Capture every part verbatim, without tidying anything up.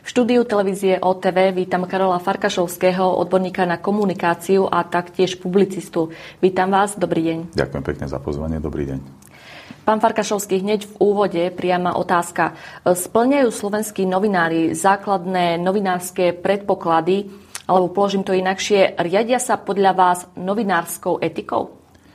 V štúdiu televízie ó té vé vítam Karola Farkašovského, odborníka na komunikáciu a taktiež publicistu. Vítam vás, dobrý deň. Ďakujem pekne za pozvanie, dobrý deň. Pán Farkašovský, hneď v úvode priama otázka. Splňajú slovenskí novinári základné novinárske predpoklady, alebo položím to inakšie, riadia sa podľa vás novinárskou etikou?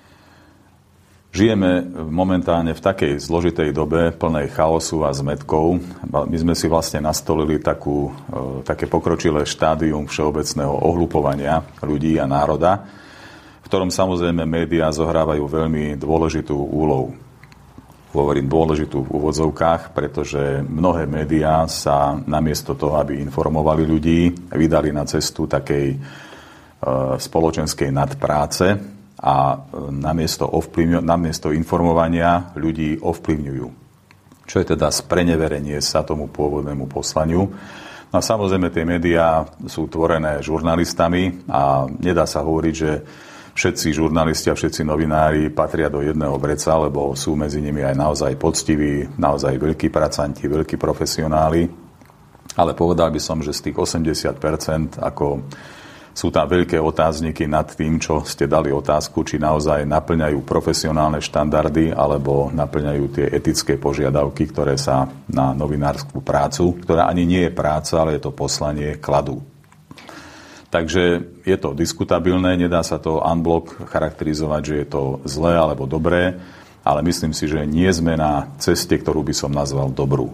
Žijeme momentálne v takej zložitej dobe, plnej chaosu a zmätkov. My sme si vlastne nastolili takú, také pokročilé štádium všeobecného ohlupovania ľudí a národa, v ktorom samozrejme médiá zohrávajú veľmi dôležitú úlohu. Hovorím dôležitú v úvodzovkách, pretože mnohé médiá sa namiesto toho, aby informovali ľudí, vydali na cestu takej spoločenskej nadpráce, a namiesto, namiesto informovania ľudí ovplyvňujú. Čo je teda spreneverenie sa tomu pôvodnému poslaniu. No a samozrejme tie médiá sú tvorené žurnalistami a nedá sa hovoriť, že všetci žurnalisti a všetci novinári patria do jedného vreca, lebo sú medzi nimi aj naozaj poctiví, naozaj veľkí pracanti, veľkí profesionáli. Ale povedal by som, že z tých osemdesiat percent ako sú tam veľké otázniky nad tým, čo ste dali otázku, či naozaj naplňajú profesionálne štandardy alebo naplňajú tie etické požiadavky, ktoré sa na novinárskú prácu, ktorá ani nie je práca, ale je to poslanie, kladú. Takže je to diskutabilné, nedá sa to unblock charakterizovať, že je to zlé alebo dobré, ale myslím si, že nie sme na ceste, ktorú by som nazval dobrú.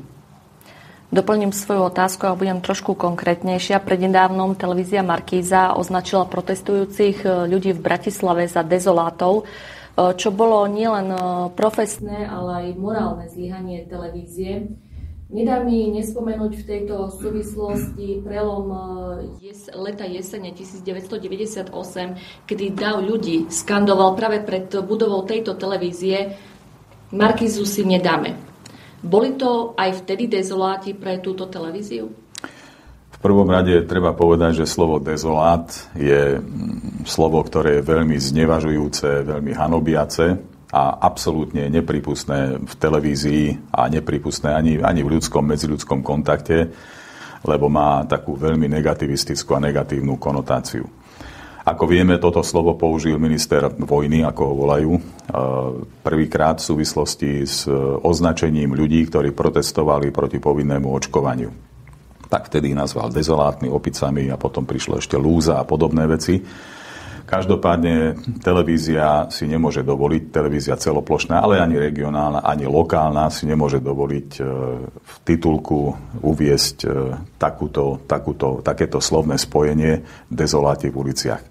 Doplním svoju otázku a budem trošku konkrétnejšia. Prednedávnom televízia Markíza označila protestujúcich ľudí v Bratislave za dezolátov, čo bolo nielen profesné, ale aj morálne zlyhanie televízie. Nedá mi nespomenúť v tejto súvislosti prelom jes, leta jesene devätnásťstodeväťdesiatosem, kedy dav ľudí skandoval práve pred budovou tejto televízie: Markízu si nedáme. Boli to aj vtedy dezoláti pre túto televíziu? V prvom rade treba povedať, že slovo dezolát je slovo, ktoré je veľmi znevažujúce, veľmi hanobiace a absolútne nepripustné v televízii a nepripustné ani, ani v ľudskom, medziľudskom kontakte, lebo má takú veľmi negativistickú a negatívnu konotáciu. Ako vieme, toto slovo použil minister vojny, ako ho volajú, prvýkrát v súvislosti s označením ľudí, ktorí protestovali proti povinnému očkovaniu. Tak vtedy nazval dezolátmi, opicami a potom prišlo ešte lúza a podobné veci. Každopádne televízia si nemôže dovoliť, televízia celoplošná, ale ani regionálna, ani lokálna si nemôže dovoliť v titulku uviesť takúto, takúto, takéto slovné spojenie dezoláti v uliciach.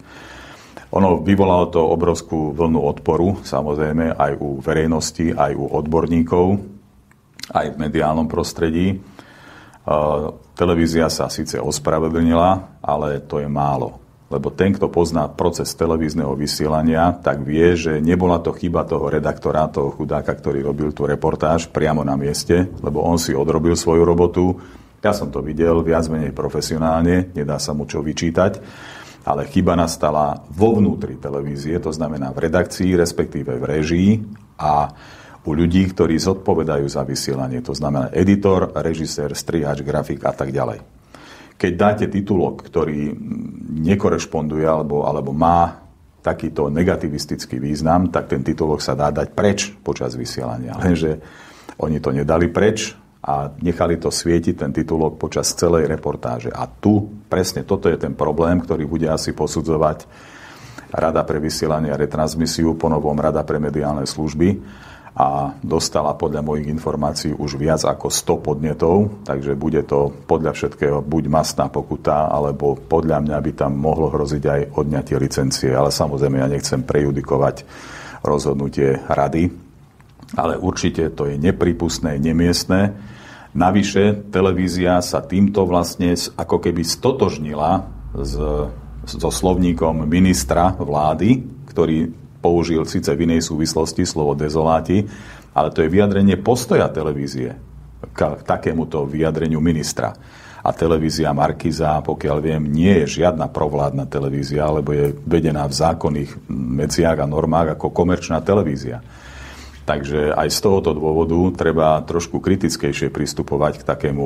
Ono vyvolalo to obrovskú vlnu odporu, samozrejme, aj u verejnosti, aj u odborníkov, aj v mediálnom prostredí. Televízia sa síce ospravedlnila, ale to je málo. Lebo ten, kto pozná proces televízneho vysielania, tak vie, že nebola to chyba toho redaktora, toho chudáka, ktorý robil tú reportáž priamo na mieste, lebo on si odrobil svoju robotu. Ja som to videl viac menej profesionálne, nedá sa mu čo vyčítať, ale chyba nastala vo vnútri televízie, to znamená v redakcii, respektíve v réžii a u ľudí, ktorí zodpovedajú za vysielanie, to znamená editor, režisér, strihač, grafik a tak ďalej. Keď dáte titulok, ktorý nekorešponduje alebo, alebo má takýto negativistický význam, tak ten titulok sa dá dať preč počas vysielania. Lenže oni to nedali preč a nechali to svietiť, ten titulok, počas celej reportáže. A tu presne toto je ten problém, ktorý bude asi posudzovať Rada pre vysielanie a retransmisiu, ponovom Rada pre mediálne služby. A dostala podľa mojich informácií už viac ako sto podnetov, takže bude to podľa všetkého buď mastná pokuta, alebo podľa mňa by tam mohlo hroziť aj odňatie licencie. Ale samozrejme ja nechcem prejudikovať rozhodnutie rady, ale určite to je nepripustné, nemiestne. Navyše televízia sa týmto vlastne ako keby stotožnila s, so slovníkom ministra vlády, ktorý použil síce v inej súvislosti slovo dezoláti, ale to je vyjadrenie postoja televízie k takémuto vyjadreniu ministra. A televízia Markíza, pokiaľ viem, nie je žiadna provládna televízia, lebo je vedená v zákonných medziach a normách ako komerčná televízia. Takže aj z tohoto dôvodu treba trošku kritickejšie pristupovať k takému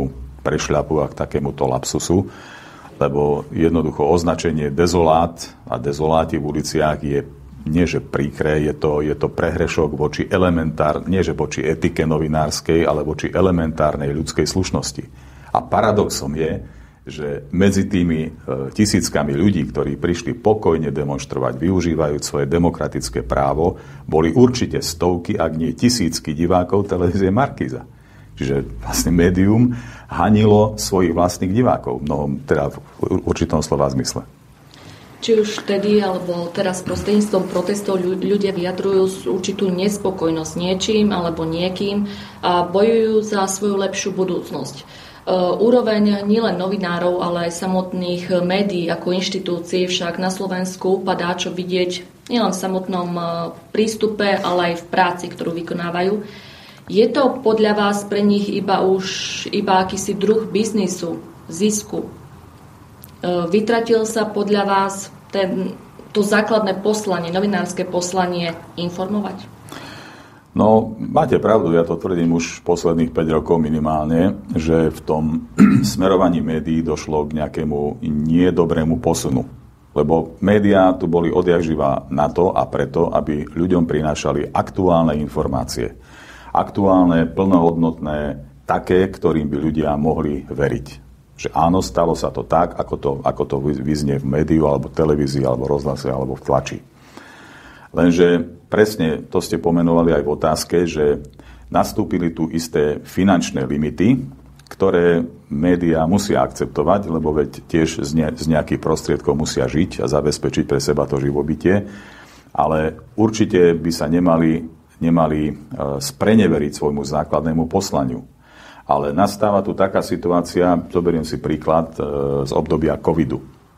prešľapu a k takémuto lapsusu, lebo jednoducho označenie dezolát a dezoláti v uliciach je nie že príkré, je to, je to prehrešok voči elementár, nie že voči etike novinárskej, ale voči elementárnej ľudskej slušnosti. A paradoxom je, že medzi tými e, tisíckami ľudí, ktorí prišli pokojne demonštrovať, využívajúc svoje demokratické právo, boli určite stovky, ak nie tisícky divákov televízie Markíza. Čiže vlastne médium hanilo svojich vlastných divákov, mnohom, teda v určitom slova zmysle. Či už vtedy, alebo teraz prostredníctvom protestov ľudia vyjadrujú určitú nespokojnosť niečím alebo niekým a bojujú za svoju lepšiu budúcnosť. Uh, úroveň nielen novinárov, ale aj samotných médií ako inštitúcií však na Slovensku padá čo vidieť nielen v samotnom uh, prístupe, ale aj v práci, ktorú vykonávajú. Je to podľa vás pre nich iba už iba akýsi druh biznisu, zisku? Uh, vytratil sa podľa vás ten, to základné poslanie, novinárske poslanie informovať? No, máte pravdu, ja to tvrdím už posledných päť rokov minimálne, že v tom smerovaní médií došlo k nejakému nedobrému posunu. Lebo médiá tu boli odjakživa na to a preto, aby ľuďom prinášali aktuálne informácie. Aktuálne, plnohodnotné, také, ktorým by ľudia mohli veriť. Že áno, stalo sa to tak, ako to, ako to vyznie v médiu, alebo televízii, alebo rozhlase, alebo v tlači. Lenže presne to ste pomenovali aj v otázke, že nastúpili tu isté finančné limity, ktoré médiá musia akceptovať, lebo veď tiež z, ne, z nejakých prostriedkov musia žiť a zabezpečiť pre seba to živobytie. Ale určite by sa nemali, nemali spreneveriť svojmu základnému poslaniu. Ale nastáva tu taká situácia, zoberiem si príklad z obdobia covidu.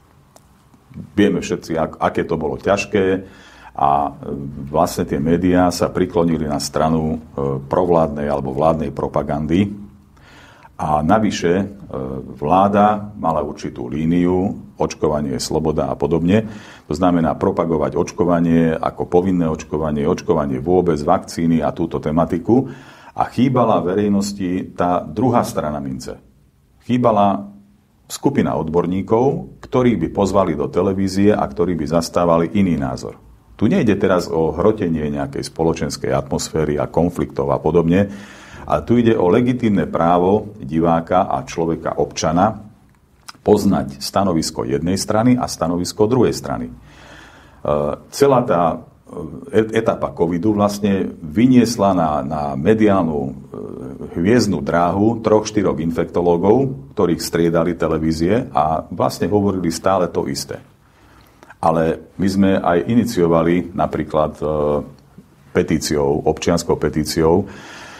Vieme všetci, aké to bolo ťažké, a vlastne tie médiá sa priklonili na stranu provládnej alebo vládnej propagandy. A navyše vláda mala určitú líniu, očkovanie je sloboda a podobne. To znamená propagovať očkovanie ako povinné očkovanie, očkovanie vôbec, vakcíny a túto tematiku. A chýbala verejnosti tá druhá strana mince. Chýbala skupina odborníkov, ktorí by pozvali do televízie a ktorí by zastávali iný názor. Tu nejde teraz o hrotenie nejakej spoločenskej atmosféry a konfliktov a podobne, ale tu ide o legitímne právo diváka a človeka občana poznať stanovisko jednej strany a stanovisko druhej strany. E, celá tá etapa covidu vlastne vyniesla na, na mediálnu hviezdnu dráhu troch, štyroch infektológov, ktorých striedali televízie a vlastne hovorili stále to isté. Ale my sme aj iniciovali napríklad e, petíciou, občianskou petíciou e,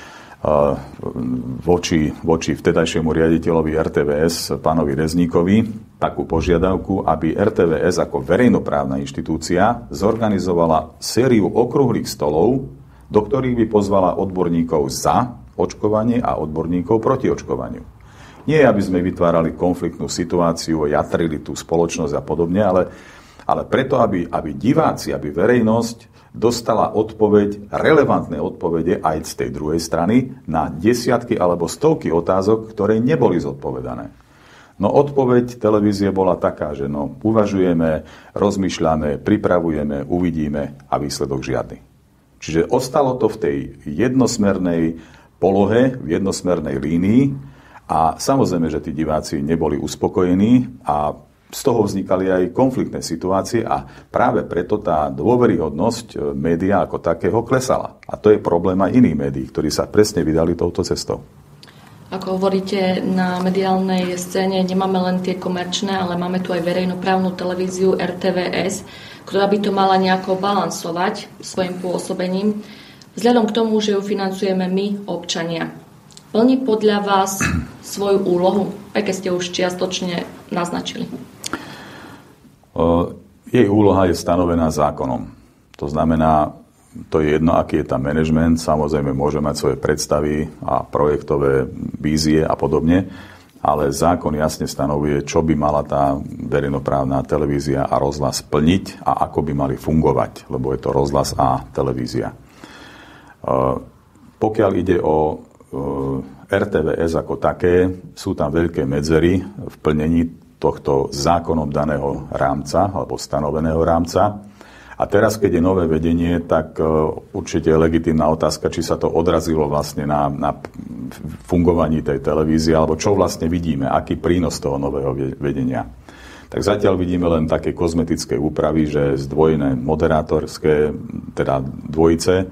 voči, voči vtedajšiemu riaditeľovi er té vé es, pánovi Rezníkovi, takú požiadavku, aby er té vé es ako verejnoprávna inštitúcia zorganizovala sériu okrúhlych stolov, do ktorých by pozvala odborníkov za očkovanie a odborníkov proti očkovaniu. Nie, aby sme vytvárali konfliktnú situáciu, jatrili tú spoločnosť a podobne, ale ale preto, aby, aby diváci, aby verejnosť dostala odpoveď, relevantné odpovede aj z tej druhej strany na desiatky alebo stovky otázok, ktoré neboli zodpovedané. No odpoveď televízie bola taká, že no, uvažujeme, rozmýšľame, pripravujeme, uvidíme a výsledok žiadny. Čiže ostalo to v tej jednosmernej polohe, v jednosmernej línii a samozrejme, že tí diváci neboli uspokojení a z toho vznikali aj konfliktné situácie a práve preto tá dôveryhodnosť média ako takého klesala. A to je problém aj iných médií, ktorí sa presne vydali touto cestou. Ako hovoríte, na mediálnej scéne nemáme len tie komerčné, ale máme tu aj verejnoprávnu televíziu er té vé es, ktorá by to mala nejako balansovať svojim pôsobením, vzhľadom k tomu, že ju financujeme my, občania. Plní podľa vás svoju úlohu, aj keď ste už čiastočne naznačili? Jej úloha je stanovená zákonom. To znamená, to je jedno, aký je tam manažment, samozrejme môže mať svoje predstavy a projektové vízie a podobne, ale zákon jasne stanovuje, čo by mala tá verejnoprávna televízia a rozhlas plniť a ako by mali fungovať, lebo je to rozhlas a televízia. Pokiaľ ide o er té vé es ako také, sú tam veľké medzery v plnení tohto zákonom daného rámca alebo stanoveného rámca. A teraz, keď je nové vedenie, tak určite je legitímna otázka, či sa to odrazilo vlastne na, na fungovaní tej televízie, alebo čo vlastne vidíme, aký prínos toho nového vedenia. Tak zatiaľ vidíme len také kozmetické úpravy, že zdvojené moderátorské, teda dvojice,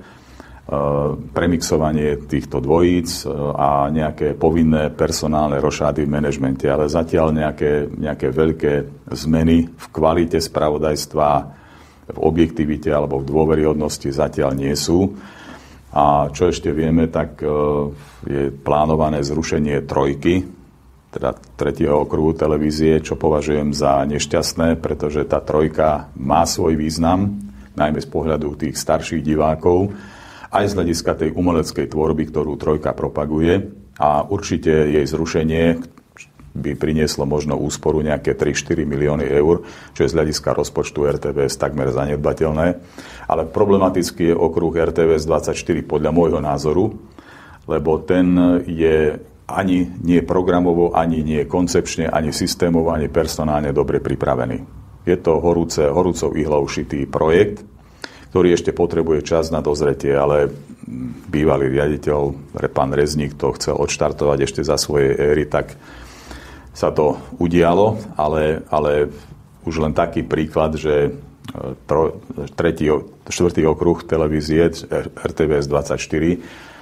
premixovanie týchto dvojíc a nejaké povinné personálne rošády v manažmente, ale zatiaľ nejaké, nejaké veľké zmeny v kvalite spravodajstva, v objektivite alebo v dôveryhodnosti zatiaľ nie sú. A čo ešte vieme, tak je plánované zrušenie trojky, teda tretieho okruhu televízie, čo považujem za nešťastné, pretože tá trojka má svoj význam, najmä z pohľadu tých starších divákov, aj z hľadiska tej umeleckej tvorby, ktorú trojka propaguje. A určite jej zrušenie by prinieslo možno úsporu nejaké tri štyri milióny eur, čo je z hľadiska rozpočtu er té vé es takmer zanedbateľné. Ale problematický je okruh er té vé es dvadsaťštyri podľa môjho názoru, lebo ten je ani nie programovo, ani nie koncepčne, ani systémovo, ani personálne dobre pripravený. Je to horúce, horúcou ihlou šitý projekt, ktorý ešte potrebuje čas na dozretie, ale bývalý riaditeľ, pán Rezník, to chcel odštartovať ešte za svojej éry, tak sa to udialo, ale, ale už len taký príklad, že tro, tretí, štvrtý okruh televízie er té vé es dvadsaťštyri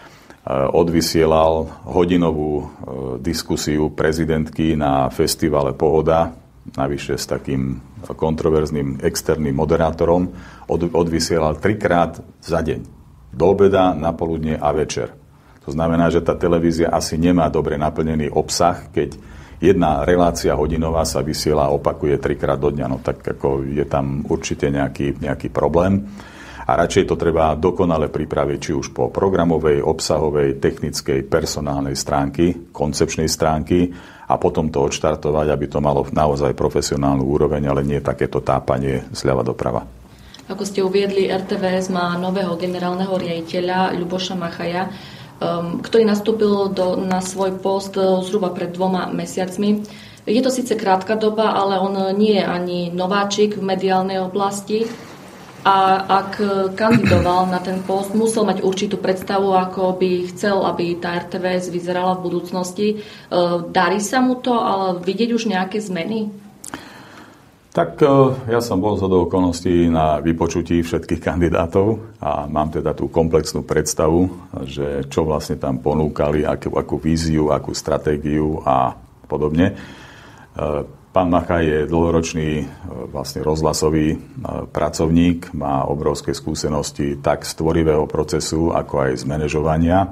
odvysielal hodinovú diskusiu prezidentky na festivale Pohoda, navyše s takým kontroverzným externým moderátorom, od, odvysielal trikrát za deň. Do obeda, na poludne a večer. To znamená, že tá televízia asi nemá dobre naplnený obsah, keď jedna relácia hodinová sa vysiela a opakuje trikrát do dňa. No tak ako je tam určite nejaký, nejaký problém. A radšej to treba dokonale pripraviť, či už po programovej, obsahovej, technickej, personálnej stránky, koncepčnej stránky, a potom to odštartovať, aby to malo naozaj profesionálnu úroveň, ale nie takéto tápanie zľava doprava. Ako ste uviedli, er té vé es má nového generálneho riaditeľa Ľuboša Machaja, um, ktorý nastúpil do, na svoj post zhruba pred dvoma mesiacmi. Je to síce krátka doba, ale on nie je ani nováčik v mediálnej oblasti. A ak kandidoval na ten post, musel mať určitú predstavu, ako by chcel, aby tá er té vé es vyzerala v budúcnosti. Darí sa mu to, ale vidieť už nejaké zmeny? Tak ja som bol zhodou okolností na vypočutí všetkých kandidátov a mám teda tú komplexnú predstavu, že čo vlastne tam ponúkali, akú, akú víziu, akú stratégiu a podobne. Pán Machaj je dlhoročný vlastne rozhlasový pracovník, má obrovské skúsenosti tak z tvorivého procesu, ako aj z manažovania.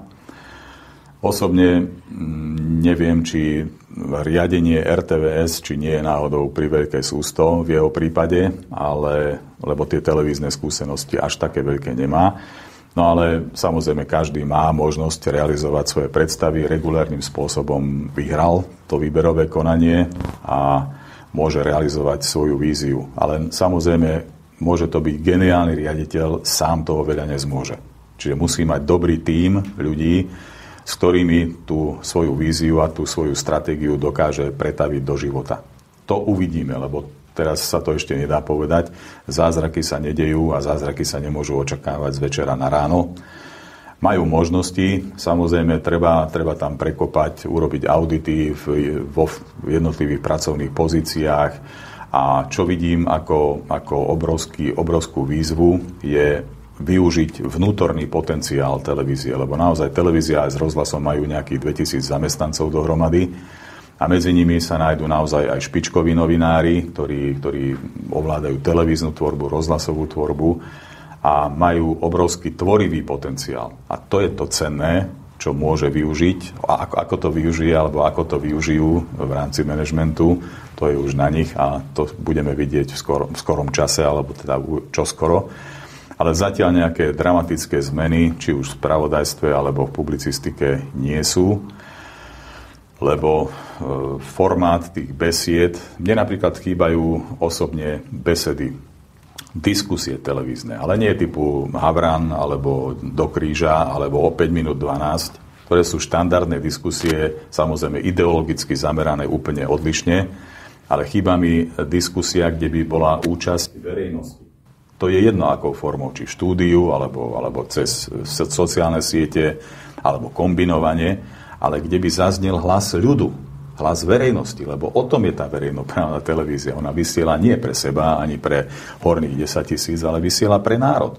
Osobne neviem, či riadenie er té vé es, či nie je náhodou pri veľké sústo v jeho prípade, ale, lebo tie televízne skúsenosti až také veľké nemá. No ale samozrejme každý má možnosť realizovať svoje predstavy. Regulárnym spôsobom vyhral to výberové konanie a môže realizovať svoju víziu. Ale samozrejme môže to byť geniálny riaditeľ, sám toho veľa nezmôže. Čiže musí mať dobrý tím ľudí, s ktorými tú svoju víziu a tú svoju stratégiu dokáže pretaviť do života. To uvidíme, lebo teraz sa to ešte nedá povedať. Zázraky sa nedejú a zázraky sa nemôžu očakávať z večera na ráno. Majú možnosti, samozrejme treba, treba tam prekopať, urobiť audity v, vo jednotlivých pracovných pozíciách. A čo vidím ako, ako obrovský, obrovskú výzvu je využiť vnútorný potenciál televízie, lebo naozaj televízia aj s rozhlasom majú nejakých dvetisíc zamestnancov dohromady a medzi nimi sa nájdú naozaj aj špičkoví novinári, ktorí, ktorí ovládajú televíznu tvorbu, rozhlasovú tvorbu a majú obrovský tvorivý potenciál. A to je to cenné, čo môže využiť. A ako, ako to využije, alebo ako to využijú v rámci manažmentu, to je už na nich a to budeme vidieť v, skoro, v skorom čase, alebo teda čoskoro. Ale zatiaľ nejaké dramatické zmeny, či už v spravodajstve alebo v publicistike nie sú, lebo e, formát tých besied, mne napríklad chýbajú osobne besedy, diskusie televízne, ale nie typu Havran alebo Do kríža alebo o päť minút dvanásť. ktoré sú štandardné diskusie, samozrejme ideologicky zamerané úplne odlišne, ale chýba mi diskusia, kde by bola účasť verejnosti. To je jedno akou formou, či štúdiu, alebo, alebo cez sociálne siete, alebo kombinovanie, ale kde by zaznel hlas ľudu, hlas verejnosti, lebo o tom je tá verejnoprávna televízia. Ona vysiela nie pre seba, ani pre horných desať tisíc, ale vysiela pre národ.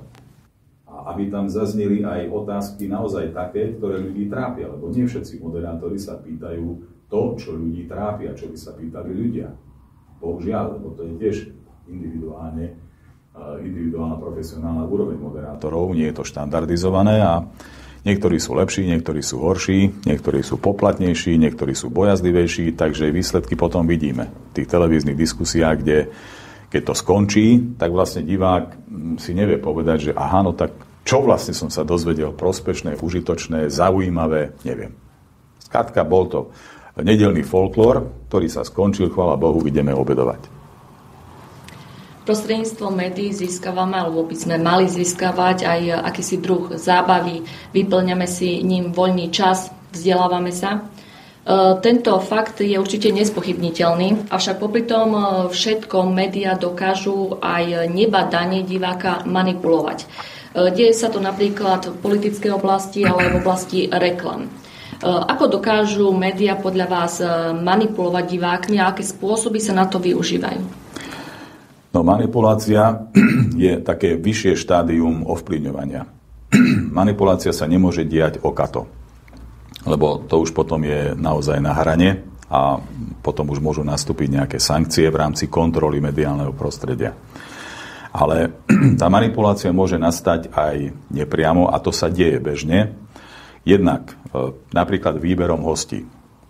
A aby tam zazneli aj otázky naozaj také, ktoré ľudí trápia, lebo nie všetci moderátori sa pýtajú to, čo ľudí trápia, čo by sa pýtali ľudia. Bohužiaľ, lebo to je tiež individuálne, individuálna profesionálna úroveň moderátorov, nie je to štandardizované a niektorí sú lepší, niektorí sú horší, niektorí sú poplatnejší, niektorí sú bojazdivejší, takže výsledky potom vidíme v tých televíznych diskusiách, kde keď to skončí, tak vlastne divák si nevie povedať, že aha, no tak čo vlastne som sa dozvedel prospešné, užitočné, zaujímavé, neviem. Skrátka, bol to nedeľný folklór, ktorý sa skončil, chvála Bohu, ideme obedovať. Prostredníctvom médií získavame, alebo by sme mali získavať aj akýsi druh zábavy, vyplňame si ním voľný čas, vzdelávame sa. Tento fakt je určite nespochybniteľný, avšak popri tom všetkom médiá dokážu aj nebadane diváka manipulovať. Deje sa to napríklad v politickej oblasti, ale v oblasti reklam. Ako dokážu médiá podľa vás manipulovať divákmi a aké spôsoby sa na to využívajú? No, manipulácia je také vyššie štádium ovplyvňovania. Manipulácia sa nemôže diať okato, lebo to už potom je naozaj na hrane a potom už môžu nastúpiť nejaké sankcie v rámci kontroly mediálneho prostredia. Ale tá manipulácia môže nastať aj nepriamo a to sa deje bežne. Jednak napríklad výberom hostí.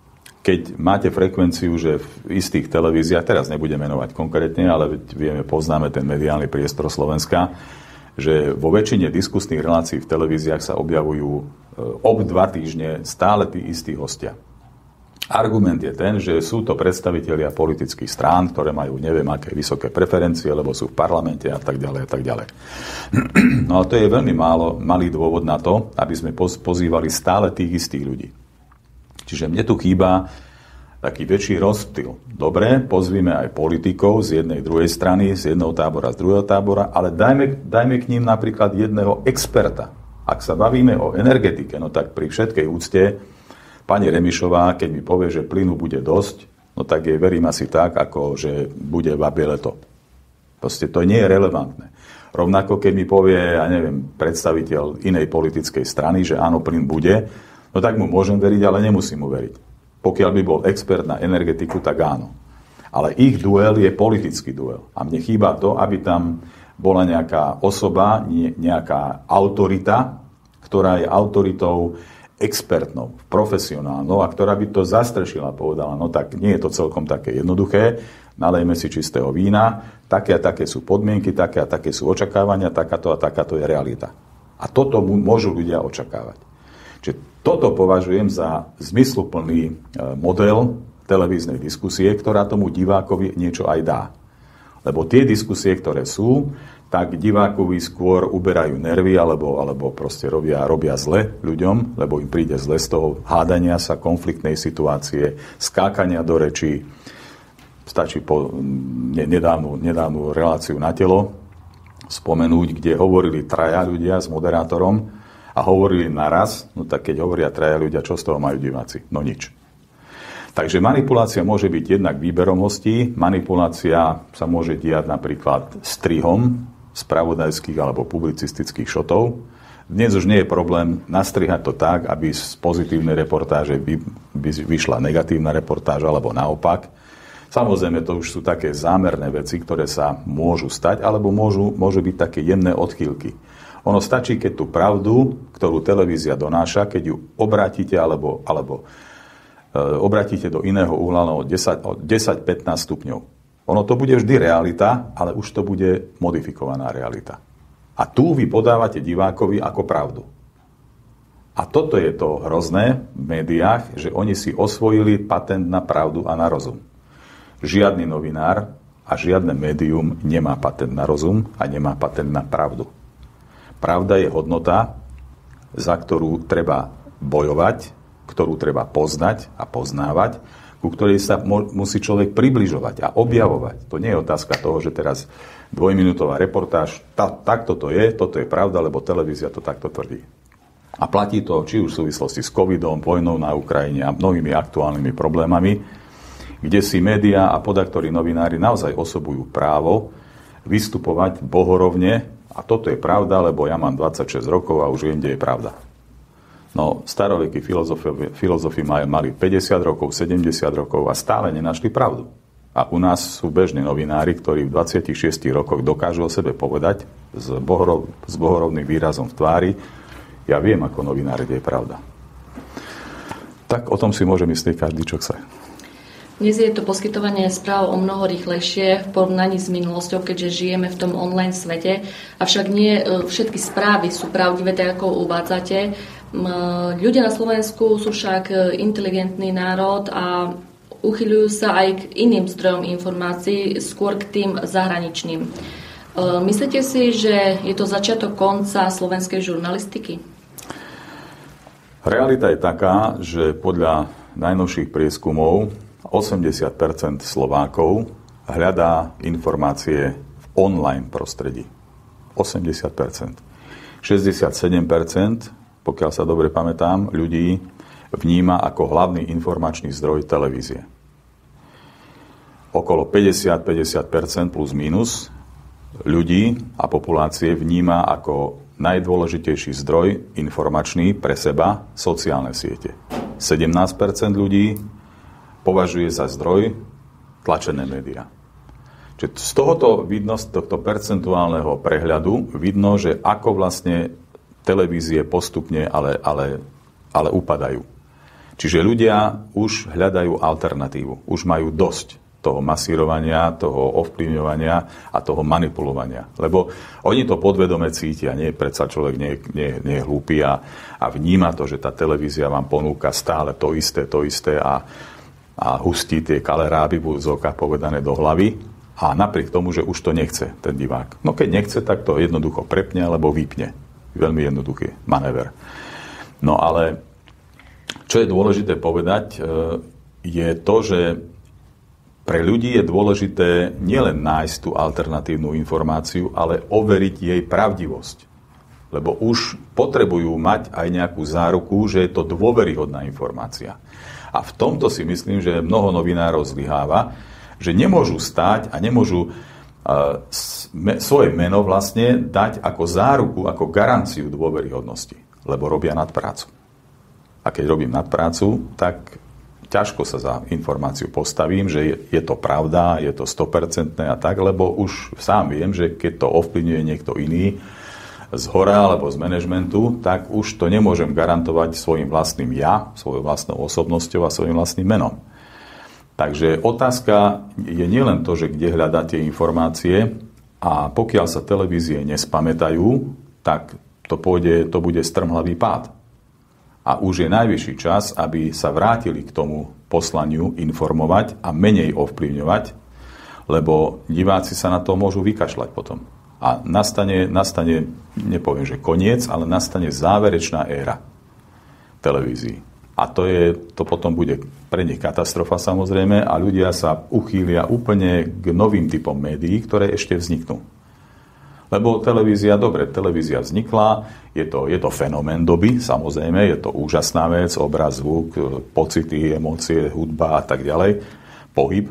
Keď máte frekvenciu, že v istých televíziách, teraz nebudem menovať konkrétne, ale vieme, poznáme ten mediálny priestor Slovenska, že vo väčšine diskusných relácií v televíziách sa objavujú ob dva týždne stále tí istí hostia. Argument je ten, že sú to predstavitelia politických strán, ktoré majú neviem aké vysoké preferencie, lebo sú v parlamente a tak ďalej a tak ďalej. No a to je veľmi málo, malý dôvod na to, aby sme pozývali stále tých istých ľudí. Čiže mne tu chýba taký väčší rozptyl. Dobre, pozvíme aj politikov z jednej, druhej strany, z jedného tábora, z druhého tábora, ale dajme, dajme k ním napríklad jedného experta. Ak sa bavíme o energetike, no tak pri všetkej úcte, pani Remišová, keď mi povie, že plynu bude dosť, no tak jej verím asi tak, ako že bude babie leto. Proste to nie je relevantné. Rovnako, keď mi povie, ja neviem, predstaviteľ inej politickej strany, že áno, plyn bude, no tak mu môžem veriť, ale nemusím mu veriť. Pokiaľ by bol expert na energetiku, tak áno. Ale ich duel je politický duel. A mne chýba to, aby tam bola nejaká osoba, nejaká autorita, ktorá je autoritou expertnou, profesionálnou a ktorá by to zastrešila a povedala, no tak nie je to celkom také jednoduché, nalejme si čistého vína, také a také sú podmienky, také a také sú očakávania, takáto a takáto je realita. A toto môžu ľudia očakávať. Čiže toto považujem za zmysluplný model televíznej diskusie, ktorá tomu divákovi niečo aj dá. Lebo tie diskusie, ktoré sú, tak divákovi skôr uberajú nervy alebo, alebo proste robia, robia zle ľuďom, lebo im príde zle z toho hádania sa, konfliktnej situácie, skákania do rečí. Stačí po nedávnu, nedávnu reláciu Na telo spomenúť, kde hovorili traja ľudia s moderátorom, a hovorili naraz, no tak keď hovoria traja ľudia, čo z toho majú diváci? No nič. Takže manipulácia môže byť jednak výberom hostí, manipulácia sa môže diať napríklad strihom spravodajských alebo publicistických šotov. Dnes už nie je problém nastrihať to tak, aby z pozitívnej reportáže by, by vyšla negatívna reportáž alebo naopak. Samozrejme, to už sú také zámerné veci, ktoré sa môžu stať, alebo môžu, môžu byť také jemné odchýlky. Ono stačí, keď tú pravdu, ktorú televízia donáša, keď ju obrátite alebo, alebo e, obrátite do iného uhla o desať pätnásť stupňov. Ono to bude vždy realita, ale už to bude modifikovaná realita. A tu vy podávate divákovi ako pravdu. A toto je to hrozné v médiách, že oni si osvojili patent na pravdu a na rozum. Žiadny novinár a žiadne médium nemá patent na rozum a nemá patent na pravdu. Pravda je hodnota, za ktorú treba bojovať, ktorú treba poznať a poznávať, ku ktorej sa mo- musí človek približovať a objavovať. To nie je otázka toho, že teraz dvojminútová reportáž, ta, takto to je, toto je pravda, lebo televízia to takto tvrdí. A platí to či už v súvislosti s covidom, vojnou na Ukrajine a mnohými aktuálnymi problémami, kde si médiá a podaktori novinári naozaj osobujú právo vystupovať bohorovne, a toto je pravda, lebo ja mám dvadsaťšesť rokov a už viem, kde je pravda. No, starovekí filozofi, filozofi mali päťdesiat rokov, sedemdesiat rokov a stále nenašli pravdu. A u nás sú bežní novinári, ktorí v dvadsiatich šiestich rokoch dokážu o sebe povedať s, bohorov, s bohorovným výrazom v tvári: ja viem ako novinár, kde je pravda. Tak o tom si môže myslieť každý, čo chce. Dnes je to poskytovanie správ o mnoho rýchlejšie v porovnaní s minulosťou, keďže žijeme v tom online svete. Avšak nie všetky správy sú pravdivé, tak ako uvádzate. Ľudia na Slovensku sú však inteligentný národ a uchyľujú sa aj k iným zdrojom informácií, skôr k tým zahraničným. Myslíte si, že je to začiatok konca slovenskej žurnalistiky? Realita je taká, že podľa najnovších prieskumov osemdesiat percent Slovákov hľadá informácie v online prostredí. osemdesiat percent. šesťdesiatsedem percent, pokiaľ sa dobre pamätám, ľudí vníma ako hlavný informačný zdroj televízie. Okolo päťdesiat až päťdesiat percent plus minus ľudí a populácie vníma ako najdôležitejší zdroj informačný pre seba sociálne siete. sedemnásť percent ľudí považuje za zdroj tlačené médiá. Čiže z tohoto vidno, z tohto percentuálneho prehľadu vidno, že ako vlastne televízie postupne, ale, ale, ale upadajú. Čiže ľudia už hľadajú alternatívu. Už majú dosť toho masírovania, toho ovplyvňovania a toho manipulovania. Lebo oni to podvedome cítia. Nie, predsa človek nie, nie, nie je hlúpy a, a vníma to, že tá televízia vám ponúka stále to isté, to isté a, a hustí tie kaleráby v úvodzovkách povedané do hlavy. A napriek tomu, že už to nechce ten divák. No keď nechce, tak to jednoducho prepne alebo vypne. Veľmi jednoduchý manéver. No ale čo je dôležité povedať, je to, že pre ľudí je dôležité nielen nájsť tú alternatívnu informáciu, ale overiť jej pravdivosť. Lebo už potrebujú mať aj nejakú záruku, že je to dôveryhodná informácia. A v tomto si myslím, že mnoho novinárov zlyháva, že nemôžu stáť a nemôžu svoje meno vlastne dať ako záruku, ako garanciu dôveryhodnosti, lebo robia nadprácu. A keď robím nadprácu, tak ťažko sa za informáciu postavím, že je, je to pravda, je to sto percent a tak, lebo už sám viem, že keď to ovplyvňuje niekto iný z hora alebo z manažmentu, tak už to nemôžem garantovať svojim vlastným ja, svojou vlastnou osobnosťou a svojim vlastným menom. Takže otázka je nielen to, že kde hľadáte informácie a pokiaľ sa televízie nespamätajú, tak to pôjde, to bude strmhlavý pád. A už je najvyšší čas, aby sa vrátili k tomu poslaniu informovať a menej ovplyvňovať, lebo diváci sa na to môžu vykašľať potom. A nastane, nastane, nepoviem, že koniec, ale nastane záverečná éra televízií. A to, je, to potom bude pre nich katastrofa samozrejme a ľudia sa uchýlia úplne k novým typom médií, ktoré ešte vzniknú. Lebo televízia, dobre, televízia vznikla, je to, je to fenomén doby, samozrejme, je to úžasná vec, obraz, zvuk, pocity, emócie, hudba a tak ďalej, pohyb.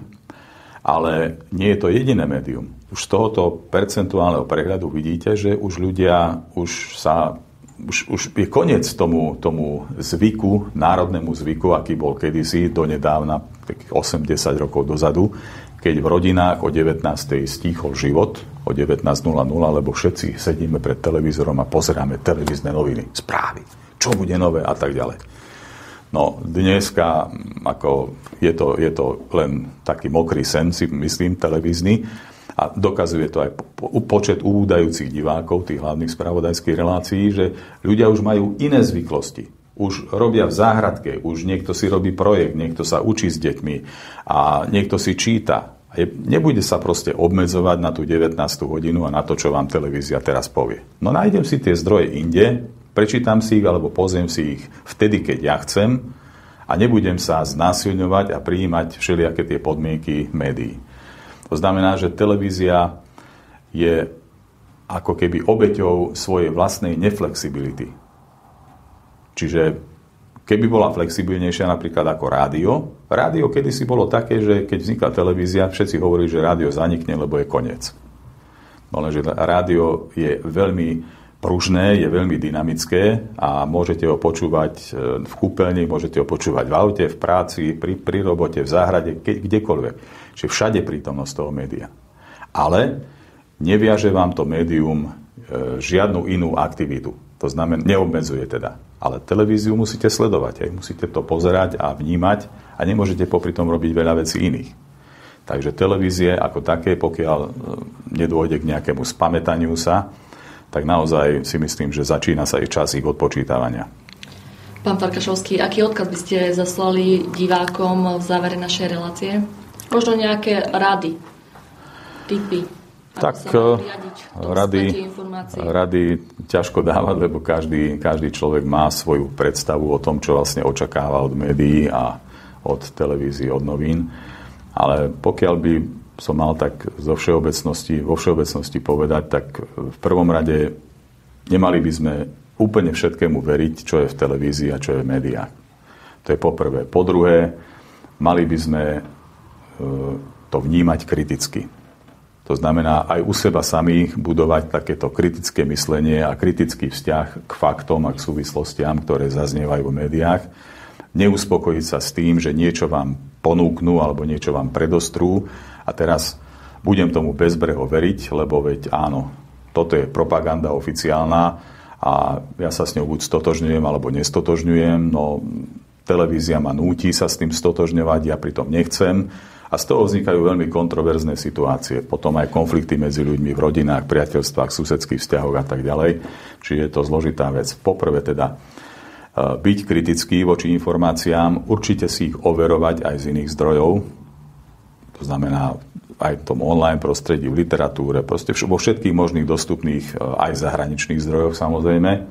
Ale nie je to jediné médium. Už z tohoto percentuálneho prehľadu vidíte, že už ľudia už sa... Už, už je koniec tomu, tomu zvyku, národnému zvyku, aký bol kedysi, donedávna, takých osem desať rokov dozadu, keď v rodinách o devätnástej stíchol život, o devätnásť nula nula, lebo všetci sedíme pred televízorom a pozeráme televízne noviny, správy, čo bude nové a tak ďalej. No, dneska ako je to, je to len taký mokrý sen, si myslím, televízny, a dokazuje to aj počet ubúdajúcich divákov, tých hlavných spravodajských relácií, že ľudia už majú iné zvyklosti. Už robia v záhradke, už niekto si robí projekt, niekto sa učí s deťmi a niekto si číta. A nebude sa proste obmedzovať na tú devätnástu hodinu a na to, čo vám televízia teraz povie. No nájdem si tie zdroje inde, Prečítam si ich alebo pozriem si ich vtedy, keď ja chcem a nebudem sa znásilňovať a prijímať všelijaké tie podmienky médií. To znamená, že televízia je ako keby obeťou svojej vlastnej neflexibility. Čiže keby bola flexibilnejšia napríklad ako rádio, rádio kedysi bolo také, že keď vznikla televízia, všetci hovorili, že rádio zanikne, lebo je koniec. No lenže rádio je veľmi pružné, je veľmi dynamické a môžete ho počúvať v kúpeľni, môžete ho počúvať v aute, v práci, pri, pri robote, v záhrade, ke, kdekoľvek. Čiže všade prítomnosť toho média. Ale neviaže vám to médium e, žiadnu inú aktivitu. To znamená, neobmedzuje teda. Ale televíziu musíte sledovať, aj musíte to pozerať a vnímať a nemôžete popri tom robiť veľa vecí iných. Takže televízie ako také, pokiaľ nedôjde k nejakému spamätaniu sa, tak naozaj si myslím, že začína sa aj čas ich odpočítavania. Pán Farkašovský, aký odkaz by ste zaslali divákom v závere našej relácie? Možno nejaké rady, tipy? Tak rady, rady ťažko dávať, lebo každý, každý človek má svoju predstavu o tom, čo vlastne očakáva od médií a od televízie, od novín. Ale pokiaľ by som mal tak zo všeobecnosti, vo všeobecnosti povedať, tak v prvom rade nemali by sme úplne všetkému veriť, čo je v televízii a čo je v médiách. To je po prvé. Po druhé, mali by sme to vnímať kriticky. To znamená aj u seba samých budovať takéto kritické myslenie a kritický vzťah k faktom a k súvislostiam, ktoré zaznievajú v médiách. Neuspokojiť sa s tým, že niečo vám ponúknú alebo niečo vám predostrú a teraz budem tomu bezbreho veriť, lebo veď áno, toto je propaganda oficiálna a ja sa s ňou buď stotožňujem alebo nestotožňujem, no televízia ma núti sa s tým stotožňovať, ja pritom nechcem. A z toho vznikajú veľmi kontroverzné situácie. Potom aj konflikty medzi ľuďmi v rodinách, priateľstvách, susedských vzťahoch a tak ďalej. Čiže je to zložitá vec. Poprvé teda byť kritický voči informáciám, určite si ich overovať aj z iných zdrojov. To znamená aj v tom online prostredí, v literatúre, proste vo všetkých možných dostupných aj zahraničných zdrojoch samozrejme.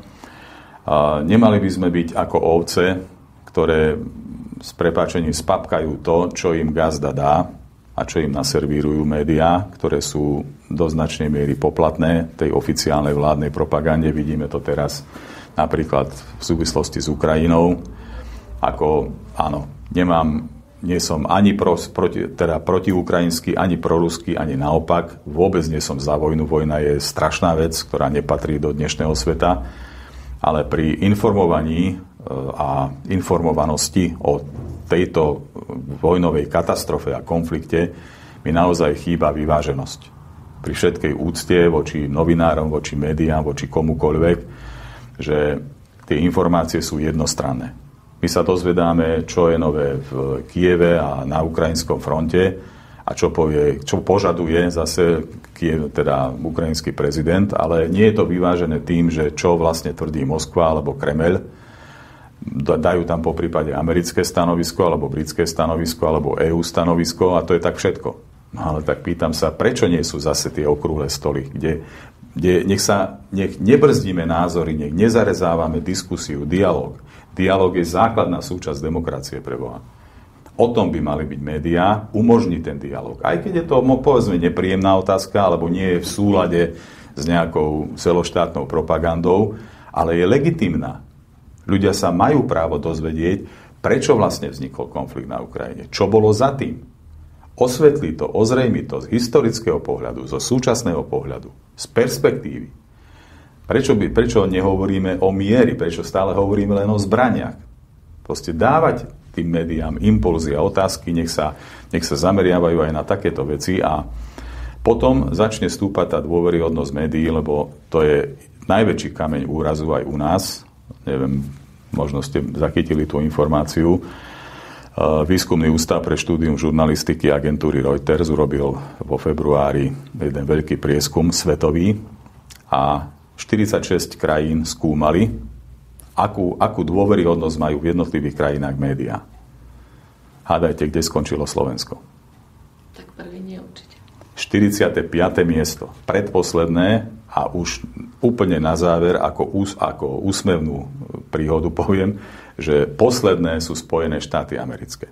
Nemali by sme byť ako ovce, ktoré s prepáčením spapkajú to, čo im gazda dá a čo im naservírujú médiá, ktoré sú do značnej miery poplatné tej oficiálnej vládnej propagande. Vidíme to teraz napríklad v súvislosti s Ukrajinou. Ako, áno, nemám, nie som ani pro, proti, teda protiukrajinský, ani proruský, ani naopak. Vôbec nie som za vojnu. Vojna je strašná vec, ktorá nepatrí do dnešného sveta. Ale pri informovaní a informovanosti o tejto vojnovej katastrofe a konflikte mi naozaj chýba vyváženosť. Pri všetkej úcte voči novinárom, voči médiám, voči komukoľvek, že tie informácie sú jednostranné. My sa dozvedáme, čo je nové v Kieve a na ukrajinskom fronte a čo povie, čo požaduje zase Kiev, teda ukrajinský prezident, ale nie je to vyvážené tým, že čo vlastne tvrdí Moskva alebo Kremeľ. Dajú tam po prípade americké stanovisko, alebo britské stanovisko, alebo é ú stanovisko a to je tak všetko. No ale tak pýtam sa, prečo nie sú zase tie okrúhle stoly, kde, kde nech sa, nech nebrzdíme názory, nech nezarezávame diskusiu, dialóg. Dialóg je základná súčasť demokracie pre Boha. O tom by mali byť médiá, umožniť ten dialóg. Aj keď je to, povedzme, nepríjemná otázka, alebo nie je v súlade s nejakou celoštátnou propagandou, ale je legitímna. Ľudia sa majú právo dozvedieť, prečo vlastne vznikol konflikt na Ukrajine. Čo bolo za tým? Osvetli to, ozrejmi to z historického pohľadu, zo súčasného pohľadu, z perspektívy. Prečo, by, prečo nehovoríme o mieri? Prečo stále hovoríme len o zbraniach? Proste dávať tým médiám impulzy a otázky, nech sa, nech sa zameriavajú aj na takéto veci a potom začne stúpať tá dôveryhodnosť médií, lebo to je najväčší kameň úrazu aj u nás. Neviem, možno ste zachytili tú informáciu. Výskumný ústav pre štúdium žurnalistiky agentúry Reuters urobil vo februári jeden veľký prieskum svetový a štyridsaťšesť krajín skúmali, akú, akú dôveryhodnosť majú v jednotlivých krajinách médiá. Hádajte, kde skončilo Slovensko. Tak prvý nie určite. štyridsiate piate miesto. Predposledné a už úplne na záver, ako, ús, ako úsmevnú príhodu poviem, že posledné sú Spojené štáty americké.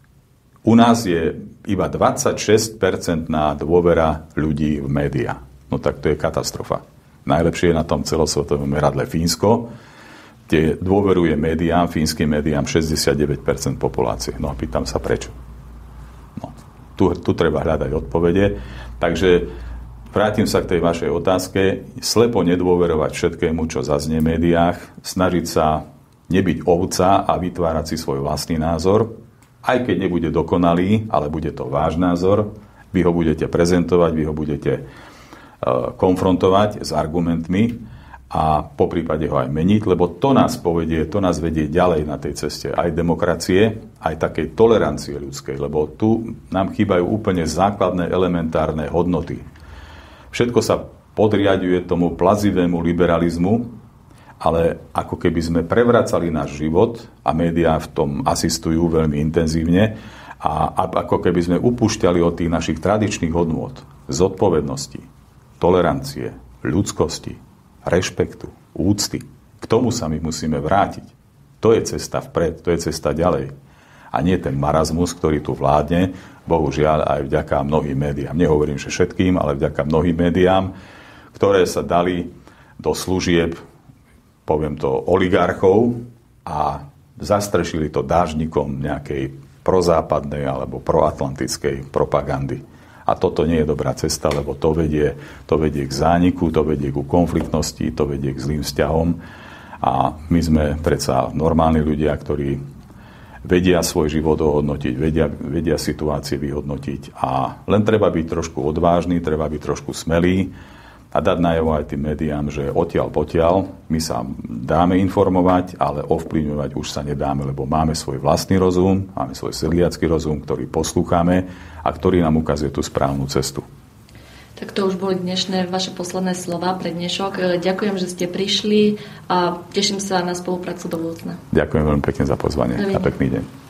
U nás je iba dvadsaťšesť percent dôvera ľudí v médiá. No tak to je katastrofa. Najlepšie je na tom celosvetovom meradle Fínsko, kde dôveruje médiám, fínskym médiám šesťdesiatdeväť percent populácie. No a pýtam sa prečo. No, tu, tu treba hľadať odpovede. Takže vrátim sa k tej vašej otázke. Slepo nedôverovať všetkému, čo zaznie v médiách, snažiť sa nebyť ovca a vytvárať si svoj vlastný názor, aj keď nebude dokonalý, ale bude to váš názor. Vy ho budete prezentovať, vy ho budete konfrontovať s argumentmi a po prípade ho aj meniť, lebo to nás povedie, to nás vedie ďalej na tej ceste aj demokracie, aj takej tolerancie ľudskej, lebo tu nám chýbajú úplne základné elementárne hodnoty. Všetko sa podriaďuje tomu plazivému liberalizmu, ale ako keby sme prevracali náš život a médiá v tom asistujú veľmi intenzívne a ako keby sme upúšťali od tých našich tradičných hodnôt, zodpovednosti, tolerancie, ľudskosti, rešpektu, úcty. K tomu sa my musíme vrátiť. To je cesta vpred, to je cesta ďalej. A nie ten marazmus, ktorý tu vládne, bohužiaľ aj vďaka mnohým médiám. Nehovorím, že všetkým, ale vďaka mnohým médiám, ktoré sa dali do služieb, poviem to, oligarchov a zastrešili to dážnikom nejakej prozápadnej alebo proatlantickej propagandy. A toto nie je dobrá cesta, lebo to vedie, to vedie k zániku, to vedie ku konfliktnosti, to vedie k zlým vzťahom. A my sme predsa normálni ľudia, ktorí vedia svoj život ohodnotiť, vedia, vedia situácie vyhodnotiť. A len treba byť trošku odvážny, treba byť trošku smelý a dať najavo aj tým médiám, že odtiaľ potiaľ my sa dáme informovať, ale ovplyvňovať už sa nedáme, lebo máme svoj vlastný rozum, máme svoj sedliacky rozum, ktorý poslúchame a ktorý nám ukazuje tú správnu cestu. Tak to už boli dnešné vaše posledné slova pre dnešok. Ďakujem, že ste prišli a teším sa na spoluprácu do budúcna. Ďakujem veľmi pekne za pozvanie a pekný deň.